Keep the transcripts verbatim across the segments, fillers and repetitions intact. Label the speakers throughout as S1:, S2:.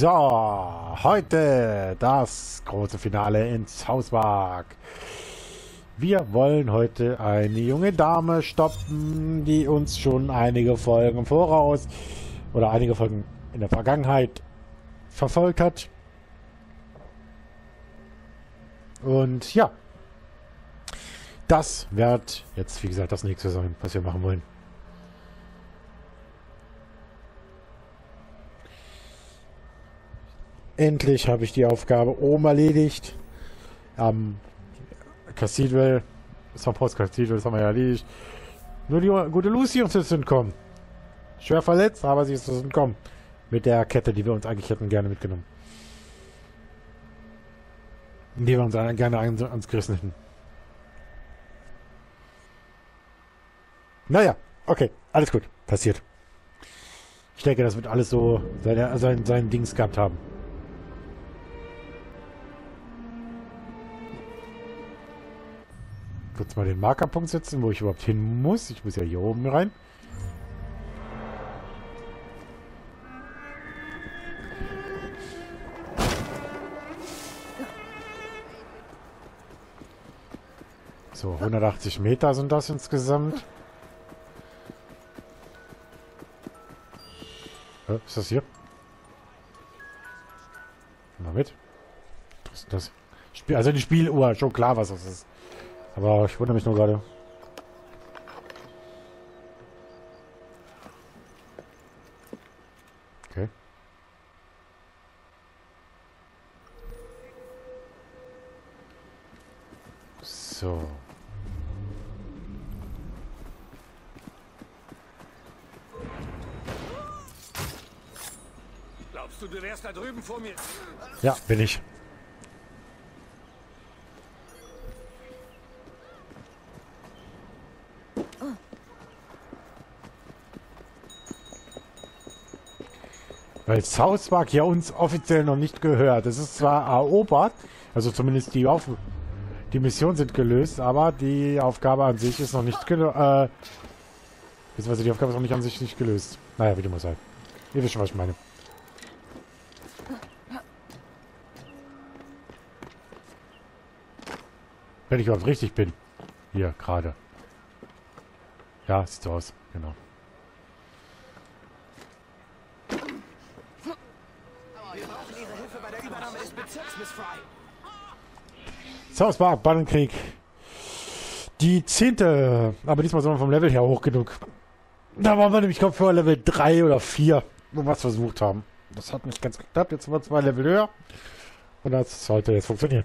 S1: So, heute das große Finale in South Park. Wir wollen heute eine junge Dame stoppen, die uns schon einige Folgen voraus oder einige Folgen in der Vergangenheit verfolgt hat. Und ja, das wird jetzt, wie gesagt, das nächste sein, was wir machen wollen. Endlich habe ich die Aufgabe oben erledigt. Am Cathedral, South Post Cathedral, das haben wir ja erledigt. Nur die gute Lucy uns jetzt entkommen. Schwer verletzt, aber sie ist uns entkommen. Mit der Kette, die wir uns eigentlich hätten gerne mitgenommen. Die wir uns gerne ans gerissen hätten. Naja, okay, alles gut, passiert. Ich denke, das wird alles so seine, sein, sein Dings gehabt haben. Kurz mal den Markerpunkt setzen, wo ich überhaupt hin muss. Ich muss ja hier oben rein. So, hundertachtzig Meter sind das insgesamt. Äh, ist das hier? Mal mit. Was ist das? Spiel, also die Spieluhr, schon klar, was das ist. Aber ich wundere mich nur gerade. Okay. So.
S2: Glaubst du, du wärst da drüben vor mir?
S1: Ja, bin ich. Weil South Park ja uns offiziell noch nicht gehört. Es ist zwar erobert, also zumindest die Auf die Missionen sind gelöst, aber die Aufgabe an sich ist noch nicht gelöst. Äh, beziehungsweise die Aufgabe ist noch nicht an sich nicht gelöst. Naja, wie dem muss sein. Ihr wisst schon, was ich meine. Wenn ich überhaupt richtig bin. Hier, gerade. Ja, sieht so aus. Genau. South Park, Bannenkrieg. Die zehnte. Aber diesmal sind wir vom Level her hoch genug. Da waren wir nämlich, ich glaube, vor Level drei oder vier, wo wir es versucht haben. Das hat nicht ganz geklappt. Jetzt sind wir zwei Level höher. Und das sollte jetzt funktionieren.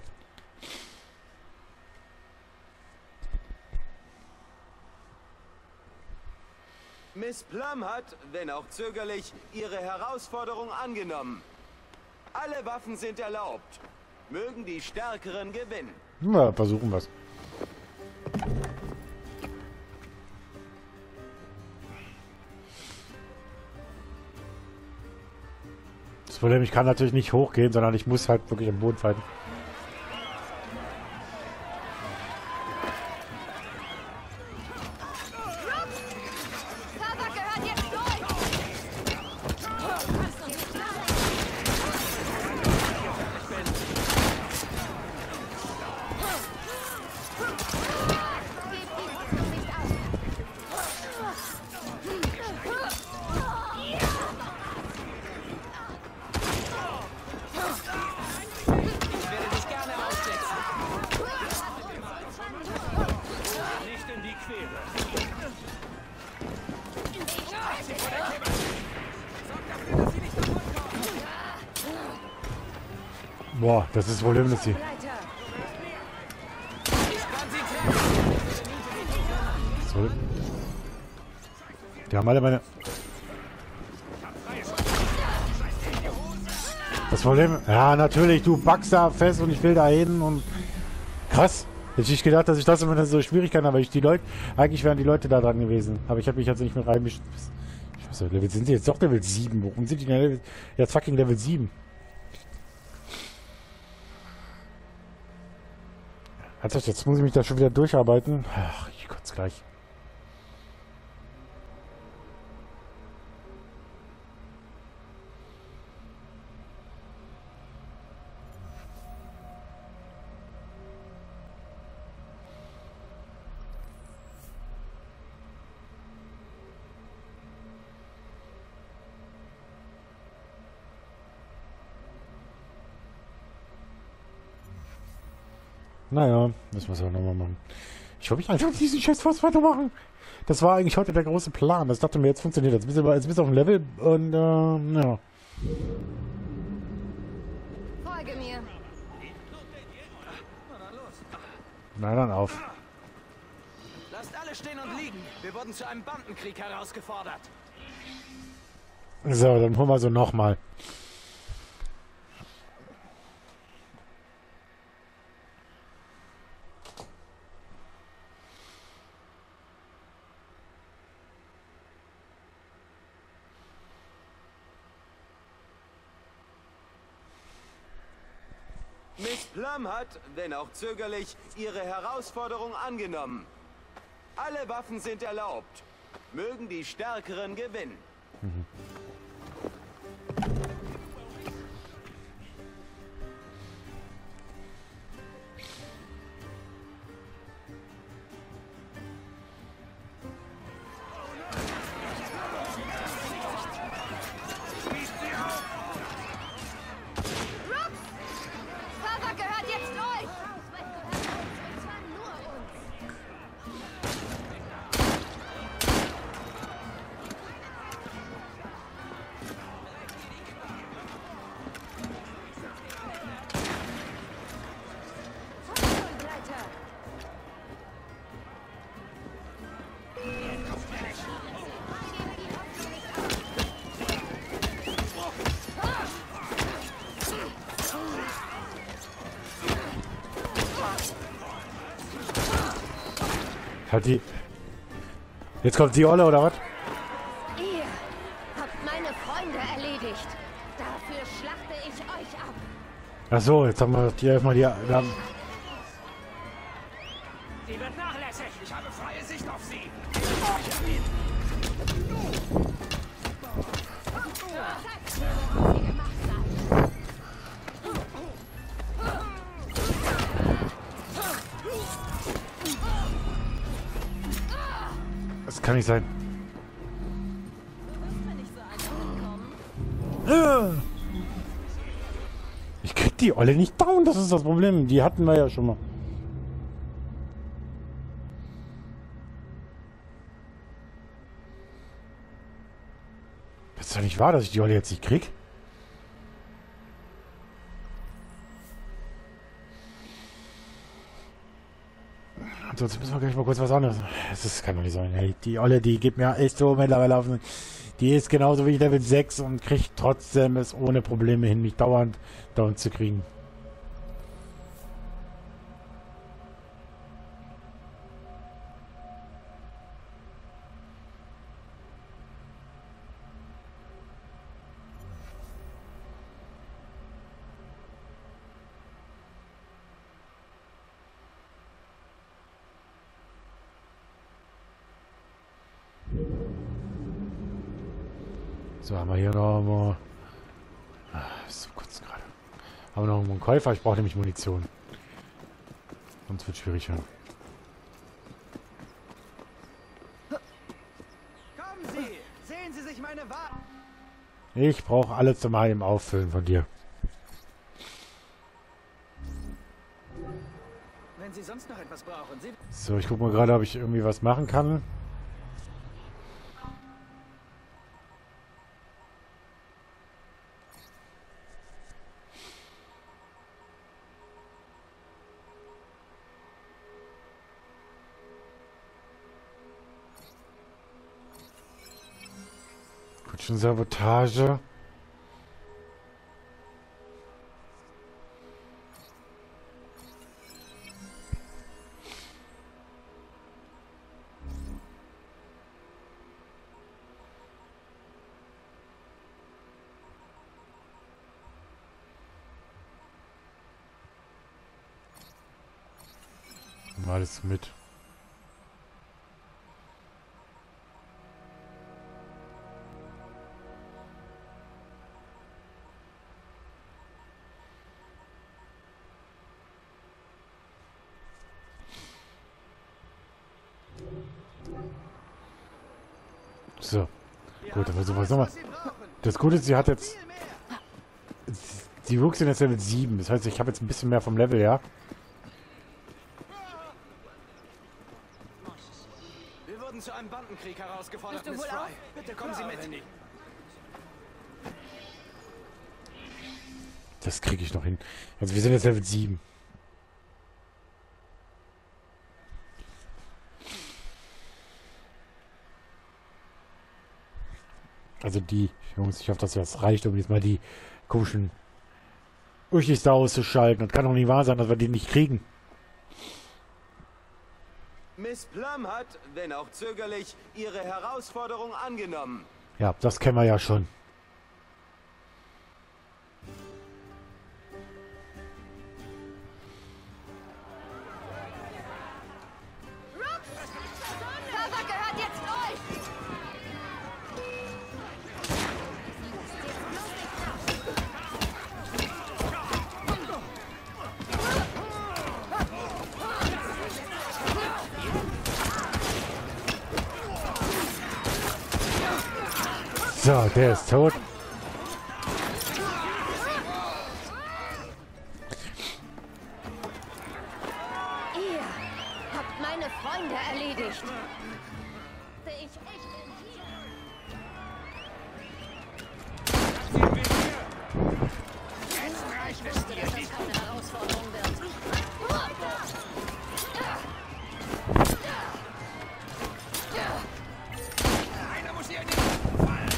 S3: Miss Plum hat, wenn auch zögerlich, ihre Herausforderung angenommen. Alle Waffen sind erlaubt. Mögen die Stärkeren gewinnen.
S1: Na, versuchen wir es. Das Problem, ich kann natürlich nicht hochgehen, sondern ich muss halt wirklich am Boden fighten. Boah, das ist wohl Lucy. So. Die haben alle meine... Das Problem... Ja, natürlich, du backst da fest und ich will da hin und... Krass. Hätte ich nicht gedacht, dass ich das immer so schwierig kann, aber ich die Leute... Eigentlich wären die Leute da dran gewesen. Aber ich habe mich jetzt nicht mehr reinmischt. Ich weiß nicht, Level, sind die jetzt doch Level sieben? Warum sind die denn Level... Jetzt fucking Level sieben? Also jetzt muss ich mich da schon wieder durcharbeiten. Ach, ich kotze gleich. Naja, müssen wir es auch nochmal machen. Ich hoffe, ich einfach diesen Scheiß fast weitermachen. Das war eigentlich heute der große Plan. Das dachte mir, jetzt funktioniert das. Jetzt bist du jetzt bist du auf dem Level und, äh, ja.
S4: Folge mir.
S1: Na dann auf.
S3: Lasst alle stehen und liegen. Wir wurden zu einem Bandenkrieg herausgefordert.
S1: So, dann holen wir so nochmal.
S3: Miss Plum hat, wenn auch zögerlich, ihre Herausforderung angenommen. Alle Waffen sind erlaubt. Mögen die Stärkeren gewinnen.
S1: Mhm.
S4: Father gehört jetzt euch! Und zwar nur uns. Feuerbegleiter!
S1: Halt die. Jetzt kommt die Olle, oder was?
S4: Ihr habt meine Freunde erledigt. Dafür schlachte ich euch ab.
S1: Ach so, jetzt haben wir die erstmal die. Wir haben,
S2: Sie wird nachlässig. Ich habe freie Sicht auf sie.
S4: Zeigt mir, worauf ihr gemacht seid.
S1: das kann nicht sein.
S4: Du wirst mir nicht so einfach entkommen.
S1: Ich krieg die Olle nicht down, das ist das Problem. Die hatten wir ja schon mal. Das ist doch nicht wahr, dass ich die Olle jetzt nicht krieg. Ansonsten müssen wir gleich mal kurz was anderes. Das kann doch nicht sein. Hey, die Olle, die geht mir echt so mittlerweile auf den. Die ist genauso wie ich Level sechs und kriegt trotzdem es ohne Probleme hin, mich dauernd down zu kriegen. So, haben wir hier noch mal. Ah, ist so kurz gerade. Haben wir noch einen Käufer? Ich brauche nämlich Munition. Sonst wird es schwierig werden.
S3: Kommen Sie! Sehen Sie sich meine Waffen!
S1: Ich brauche alles zum Heim auffüllen von dir.
S3: Wenn Sie sonst noch etwas brauchen, Sie...
S1: So, ich gucke mal gerade, ob ich irgendwie was machen kann. Kutschen-Sabotage. Nimm alles mit. So. Gut, dann versuchen wir es nochmal. Das Gute ist, sie hat jetzt... Sie wuchs in jetzt Level sieben. Das heißt, ich habe jetzt ein bisschen mehr vom Level, ja.
S2: wurden zu einem Bandenkrieg herausgefordert,
S4: Bist du
S2: Miss
S4: wohl
S2: Fry.
S4: auch?
S2: Bitte kommen Sie mit.
S3: Wendy.
S1: Das kriege ich noch hin. Also wir sind jetzt Level sieben. Also die Jungs, ich hoffe, dass das reicht, um jetzt mal die komischen Urchichter auszuschalten. Das kann doch nicht wahr sein, dass wir die nicht kriegen.
S3: Miss Plum hat, wenn auch zögerlich, ihre Herausforderung angenommen.
S1: Ja, das kennen wir ja schon.
S4: Cover gehört jetzt euch!
S1: So, der ist tot.
S4: Ihr habt meine Freunde erledigt. Ich echt in hier. Ich wusste, dass das keine Herausforderung wird.
S2: Einer muss hier in den fallen.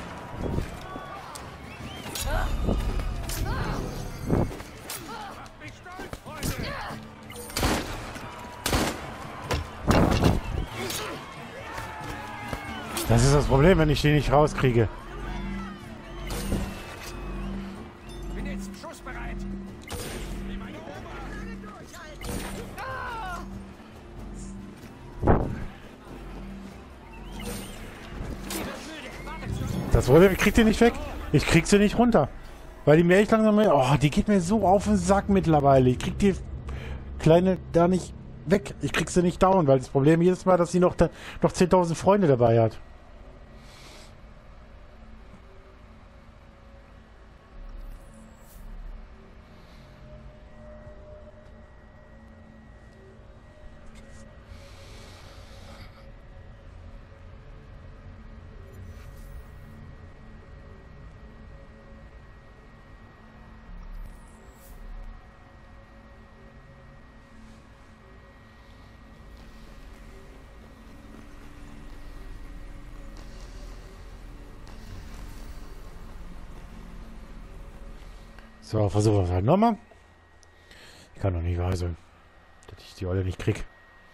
S2: Macht mich stolz, Freunde.
S1: Das ist das Problem, wenn ich den nicht rauskriege.
S2: Bin jetzt schussbereit. Wie meine Oma.
S1: Das Problem, ich krieg den nicht weg. Ich krieg sie nicht runter. Weil die mir echt langsam... Oh, die geht mir so auf den Sack mittlerweile. Ich krieg die Kleine da nicht weg. Ich krieg sie nicht down, weil das Problem jedes Mal, dass sie noch, noch zehntausend Freunde dabei hat. So, versuchen wir es halt nochmal. Ich kann doch nicht wahr sein, dass ich die Olle nicht krieg.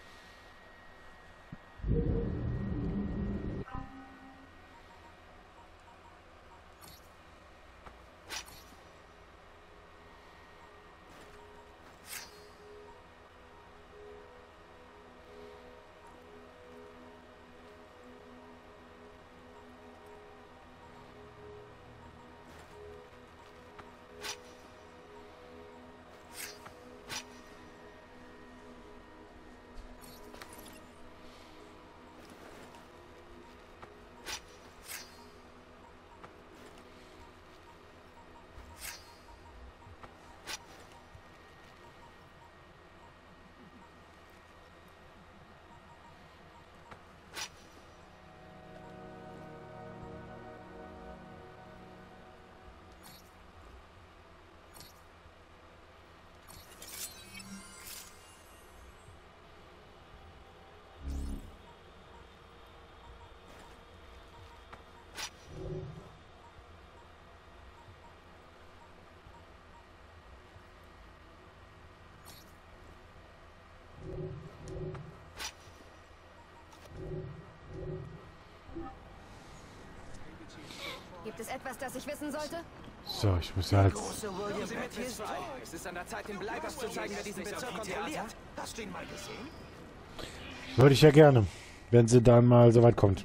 S4: Gibt es etwas, das ich wissen sollte?
S1: So, ich muss ja jetzt...
S3: Große William
S2: Sie mit,
S3: Peck
S2: Miss
S3: ist
S2: Fry.
S3: frei.
S2: Es ist an der Zeit, den Bleipass zu zeigen, wer diesen Bezirk kontrolliert. Hast du ihn mal gesehen?
S1: Würde ich ja gerne, wenn sie dann mal so weit kommt.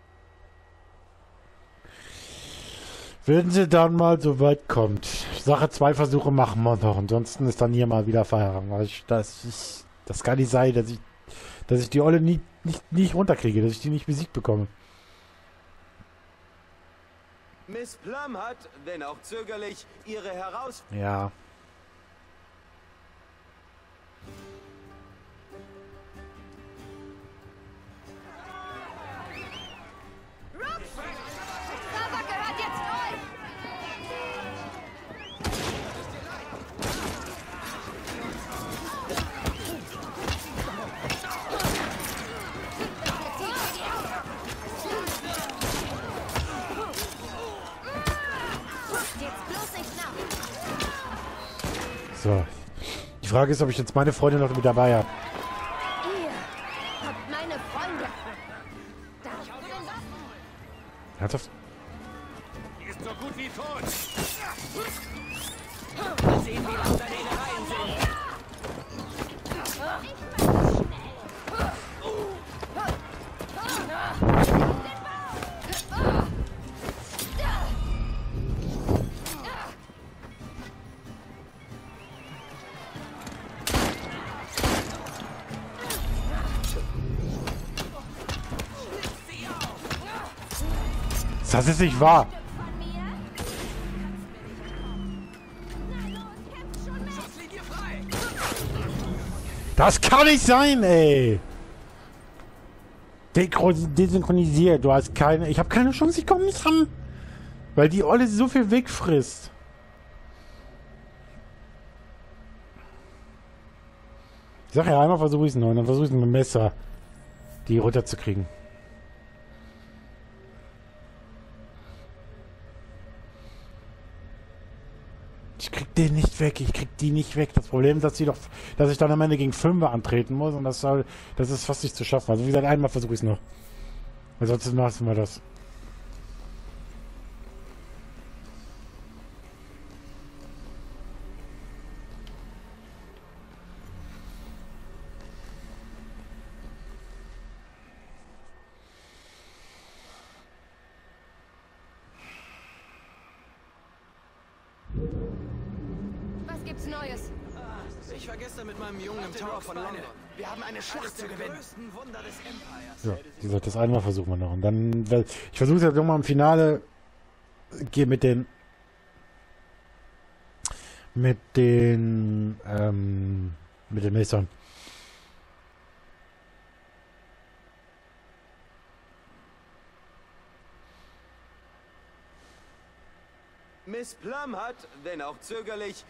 S1: Wenn sie dann mal so weit kommt. Sache, zwei Versuche machen wir noch. Ansonsten ist dann hier mal wieder Feierabend. Weil ich, das, ist, das kann nicht sein, dass ich, dass ich die Olle nie, nicht, nicht runterkriege, dass ich die nicht besiegt bekomme.
S3: Miss Plum hat, wenn auch zögerlich, ihre Herausforderung.
S1: Ja. Frage ist, ob ich jetzt meine Freunde noch mit dabei habe.
S4: Ihr habt meine Freunde. Darfst du den Waffen?
S1: Ernsthaft?
S2: Die ist so gut wie tot. Mal sehen, wie lang deine Innereien sind.
S1: Das ist nicht wahr.
S4: Von mir? Na los, kämpf schon mit!
S2: Schusslinie frei.
S1: Das kann nicht sein, ey. Dekro- Desynchronisiert. Du hast keine... Ich habe keine Chance, ich komme nicht ran. Weil die Olle so viel wegfrisst. Ich sag ja, einmal versuche ich es noch. Und dann versuche ich es mit dem Messer, die runterzukriegen. Ich krieg den nicht weg, ich krieg die nicht weg. Das Problem ist, dass, die doch, dass ich dann am Ende gegen Fünfer antreten muss und das soll, das ist fast nicht zu schaffen. Also wie gesagt, einmal versuche ich es noch. Ansonsten lassen wir das.
S4: Was gibt's Neues?
S2: Ich war gestern mit meinem Jungen im Tower von London. Wir haben eine Schlacht zu gewinnen. größten Wunder des Empires.
S1: Ja, wie gesagt, das einmal versuchen wir noch. Und dann, ich versuche es jetzt nochmal im Finale, gehe mit den, mit den, ähm, mit den Messern.
S3: Miss Plum hat, wenn auch zögerlich,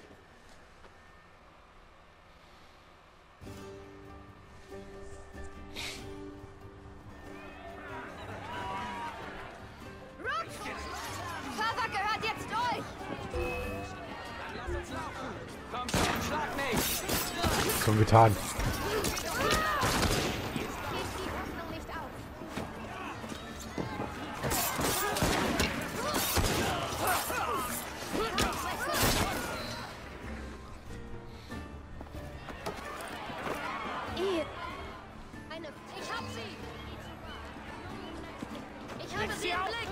S4: Father gehört jetzt euch!
S2: Lass uns laufen. Komm schon, schlag mich.
S1: Schon getan.
S4: Gebt die Hoffnung nicht auf. Ihr. Eine. Ich hab sie! Ich habe sie im Blick!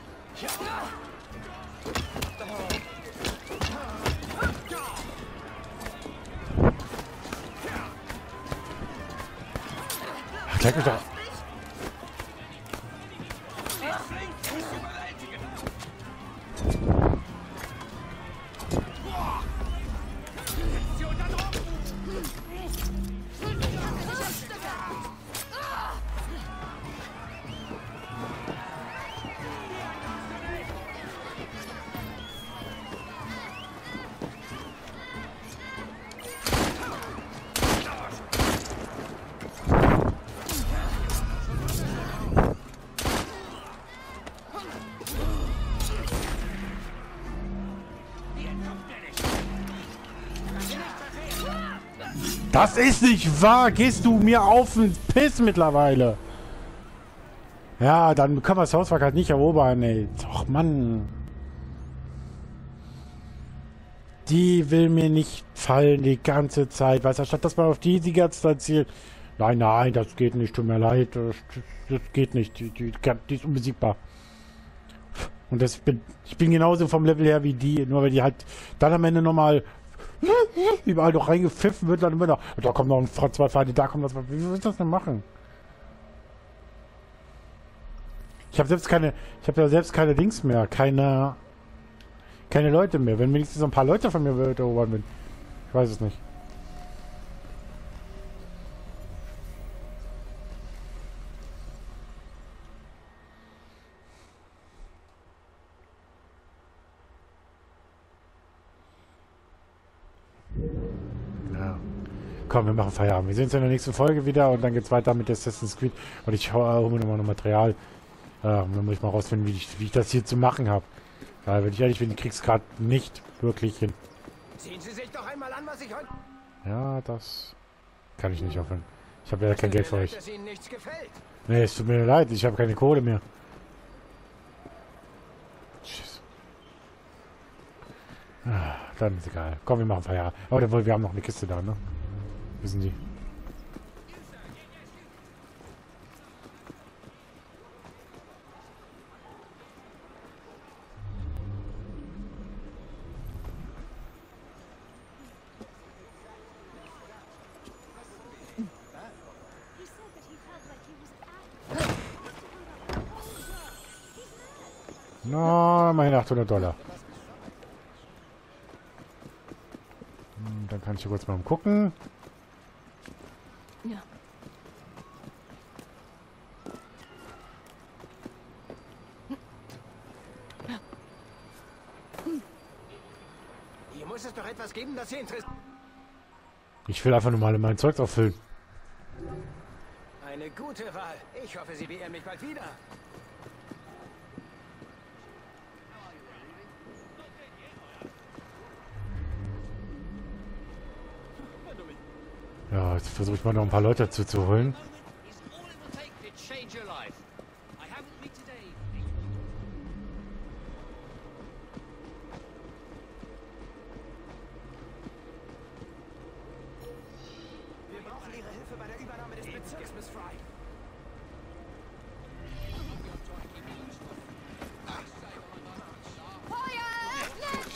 S1: Ach, leck mich doch. Das ist nicht wahr. Gehst du mir auf den Piss mittlerweile? Ja, dann können wir das Hauswerk halt nicht erobern, ey. Doch, Mann. Die will mir nicht fallen die ganze Zeit. Weißt du, statt dass man auf die die ganze Zeit zielt. Nein, nein, das geht nicht. Tut mir leid. Das, das geht nicht. Die, die, die ist unbesiegbar. Und das bin, ich bin genauso vom Level her wie die. Nur weil die halt dann am Ende nochmal überall noch reingepfiffen wird, dann immer noch. Da kommt noch ein zwei Feinde, da kommt noch zwei. Wie willst du das denn machen? Ich habe selbst keine, ich habe ja selbst keine Dings mehr, keine, keine Leute mehr. Wenn wenigstens ein paar Leute von mir erobern will. Ich weiß es nicht. Komm, wir machen Feierabend. Wir sehen uns in der nächsten Folge wieder und dann geht's weiter mit Assassin's Creed. Und ich hole mir nochmal noch Material. Ja, dann muss ich mal rausfinden, wie ich, wie ich das hier zu machen habe. Ja, wenn ich ehrlich bin, ich krieg's gerade nicht wirklich hin.
S2: Sehen Sie sich doch einmal an, was ich heute...
S1: Ja, das kann ich nicht öffnen. Ich habe ja kein Geld für euch.
S2: Dass Ihnen nichts gefällt.
S1: Nee, es tut mir leid, ich habe keine Kohle mehr. Tschüss. Ah, dann ist egal. Komm, wir machen Feierabend. Aber jawohl, wir haben noch eine Kiste da, ne? Wissen Sie. Na, meine achthundert Dollar. Hm, dann kann ich hier kurz mal gucken.
S5: Ja.
S2: Hier muss es doch etwas geben, das Sie interessiert.
S1: Ich will einfach nur mal mein Zeug auffüllen.
S2: Eine gute Wahl. Ich hoffe, Sie beehren mich bald wieder.
S1: Ja, jetzt versuche ich mal noch ein paar Leute dazu zu holen.
S2: Wir brauchen Ihre Hilfe bei der Übernahme des Bezirks, Miss Fry.
S4: Feuer öffnen!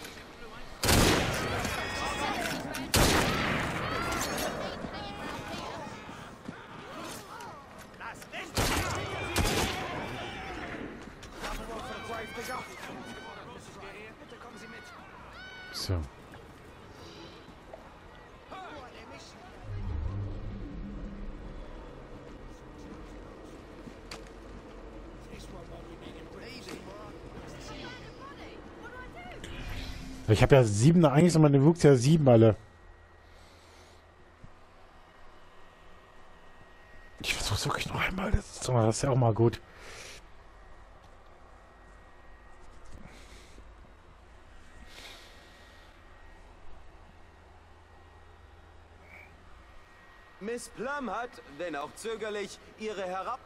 S2: Bitte kommen Sie mit.
S1: So. Ich habe ja sieben, eigentlich sind meine Wuchs ja sieben alle. Ich versuche es wirklich noch einmal. Das ist, das ist ja auch mal gut.
S3: Miss Plum hat, wenn auch zögerlich, ihre Herab...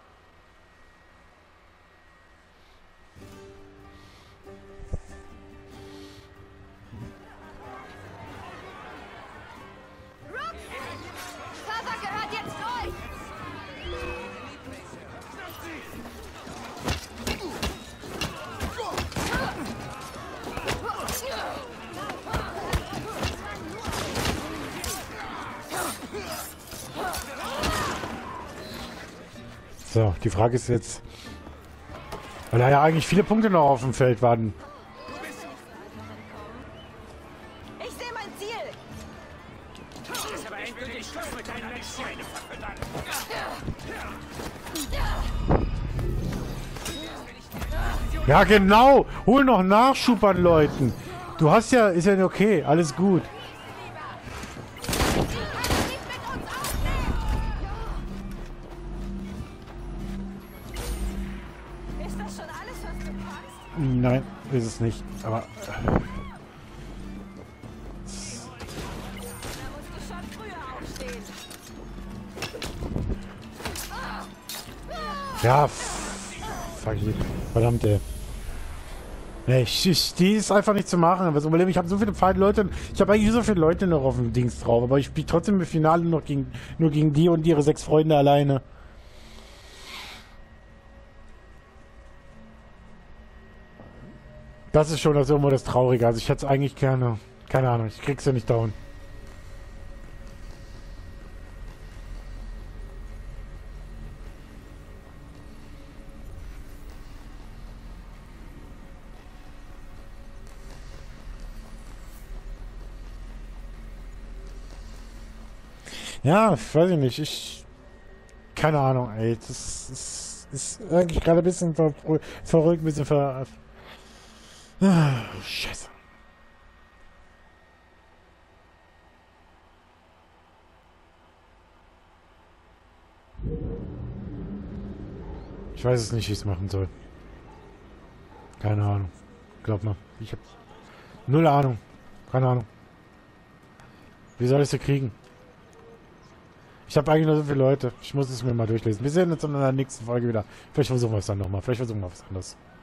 S4: Papa gehört jetzt euch!
S1: So, die Frage ist jetzt, weil da ja eigentlich viele Punkte noch auf dem Feld waren.
S4: Ich sehe mein Ziel!
S2: Ist aber endgültig Schluss mit deiner Schweinefacke dann.
S1: Ja, genau. Hol noch Nachschub an Leuten. Du hast ja, ist ja okay, alles gut.
S4: Ist das schon alles, was du kannst?
S1: Nein, ist es nicht. Aber
S4: Da musst du schon früher aufstehen.
S1: ja, f- fuck it. Verdammt, ey. Nee, ich, ich, die ist einfach nicht zu machen. Was Problem, ich habe so viele Feinde Leute. Ich habe eigentlich so viele Leute noch auf dem Dings drauf, aber ich spiele trotzdem im Finale noch gegen, nur gegen die und ihre sechs Freunde alleine. Das ist schon das irgendwo das Traurige. Also ich hätte es eigentlich gerne. Keine Ahnung, ich krieg's ja nicht down. Ja, weiß ich nicht. Ich. Keine Ahnung, ey. Das ist, ist eigentlich gerade ein bisschen ver verrückt, ein bisschen ver. Ah, Scheiße. Ich weiß es nicht, wie ich es machen soll. Keine Ahnung. Glaub mal. Ich hab null Ahnung. Keine Ahnung. Wie soll ich sie kriegen? Ich habe eigentlich nur so viele Leute. Ich muss es mir mal durchlesen. Wir sehen uns in der nächsten Folge wieder. Vielleicht versuchen wir es dann nochmal. Vielleicht versuchen wir was anderes.